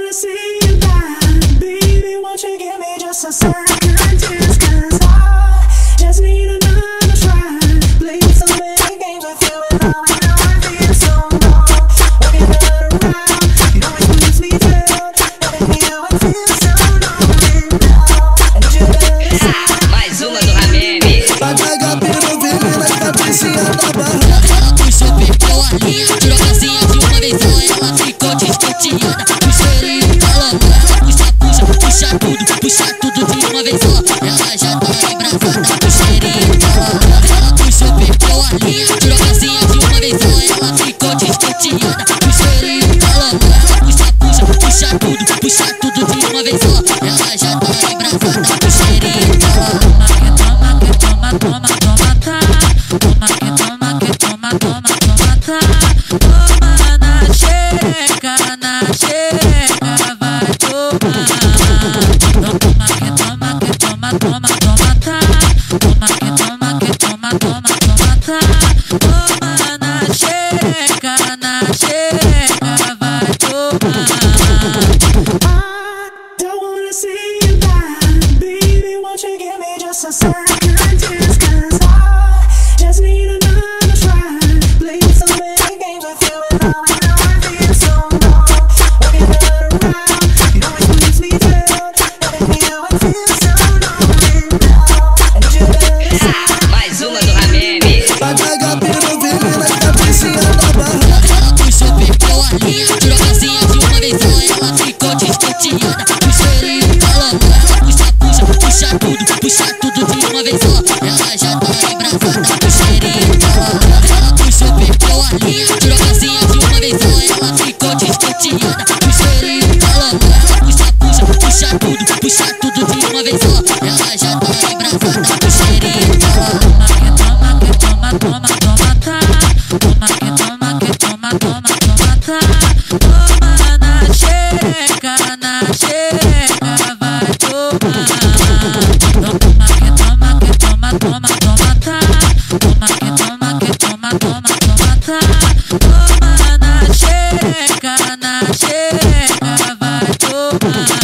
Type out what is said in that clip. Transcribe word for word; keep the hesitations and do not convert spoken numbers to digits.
wanna see you die. Baby, won't you give me just a second chance? Cause I just need another try. Play so many games with you and all I know I feel so wrong. When you're not around, you always makes me feel. Loving you, I feel so lonely now. And you better say mais uma do Ramene. Paga pelo veneno, a cabecinha da barra. Ela puxou, pegou a linha, tirou a casinha de uma vez só. Ela ficou descontiana. O cheirinho tá louca. Puxa, puxa, puxa tudo, puxa tudo de uma vez só. Ela já tá embrasada. O cheirinho tá louca. Ela puxou, pegou a linha, tirou a casinha de uma vez só. Ela ficou descontiana. O cheirinho tá louca. Puxa, puxa, puxa tudo, puxa tudo de uma vez só. Ela já tá embrasada. O cheirinho tá louca. Toma, toma, toma, tá. Toma que toma, que toma, toma, toma, tá. Toma na xereca, na xereca, vai tomar. Toma que toma, que toma, toma, toma, tá. Toma que toma, que toma, toma, toma, tá. Toma na xereca, na xereca, vai tomar. I don't wanna see you die. Baby, won't you give me just a second chance? Cause I just need another try. Play so many games with you and all I know I feel so wrong. When you're not around, you always makes me feel. Loving you, I feel so lonely now. And you better say Mais uma do Ramene. Paga pelo veneno, a cabecinha da barra. Ela puxou, pegou a linha, tirou a casinha de uma vez só. Ela ficou descontiana. O cheirinho tá louca. Puxa, puxa, puxa tudo, puxa tudo de uma vez só. Ela já tá embrasada. O cheirinho tá louca. Ela puxou, pegou a linha, tirou a casinha de uma vez só. Ela ficou descontiana. O cheirinho tá louca. Puxa, puxa, puxa tudo, puxa tudo de uma vez só. Ela já tá embrasada. O cheirinho tá louca. Toma que toma, toma, toma, tá. Toma que toma, que toma, toma, toma, tá. Toma na xereca, na xereca, vai tomar. Toma que toma, que toma, toma, toma, tá. Toma que toma, que toma, toma, toma, tá. Toma na xereca, na xereca, vai tomar.